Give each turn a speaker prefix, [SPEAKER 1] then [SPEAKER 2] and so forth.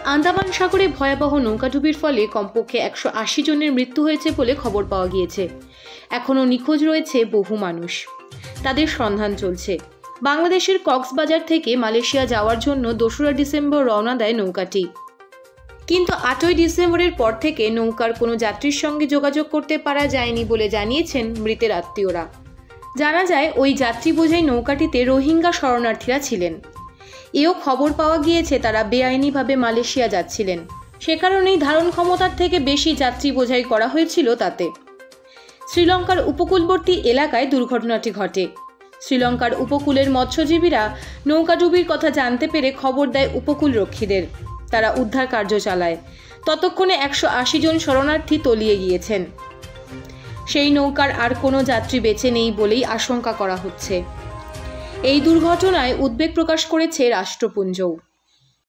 [SPEAKER 1] আন্দামান সাগরে ভয়াবহ নৌকাডুবির ফলে কমপক্ষে 180 জনের মৃত্যু হয়েছে বলে খবর পাওয়া গিয়েছে। এখনও নিখোঁজ রয়েছে বহু মানুষ, তাদের সন্ধান চলছে। বাংলাদেশের কক্সবাজার থেকে মালয়েশিয়া যাওয়ার জন্য 2রা ডিসেম্বর রওনা দেয় নৌকাটি, কিন্তু 8ই ডিসেম্বরের পর থেকে নৌকার কোনো যাত্রীর সঙ্গে যোগাযোগ করতে পারা যায়নি বলে জানিয়েছেন মৃতের আত্মীয়রা। জানা যায় ওই যাত্রী বোঝাই নৌকাটিতে রোহিঙ্গা শরণার্থীরা ছিলেন। এও খবর পাওয়া গিয়েছে তারা বেআইনিভাবে মালয়েশিয়া যাচ্ছিলেন, সে কারণেই ধারণ ক্ষমতার থেকে বেশি যাত্রী বোঝাই করা হয়েছিল তাতে। শ্রীলঙ্কার উপকূলবর্তী এলাকায় দুর্ঘটনাটি ঘটে। শ্রীলঙ্কার উপকূলের মৎস্যজীবীরা নৌকাডুবির কথা জানতে পেরে খবর দেয় উপকূলরক্ষীদের। তারা উদ্ধার কার্য চালায়। ততক্ষণে 180 জন শরণার্থী তলিয়ে গিয়েছেন। সেই নৌকার আর কোনো যাত্রী বেঁচে নেই বলেই আশঙ্কা করা হচ্ছে। এই দুর্ঘটনায় উদ্বেগ প্রকাশ করেছে রাষ্ট্রপুঞ্জও।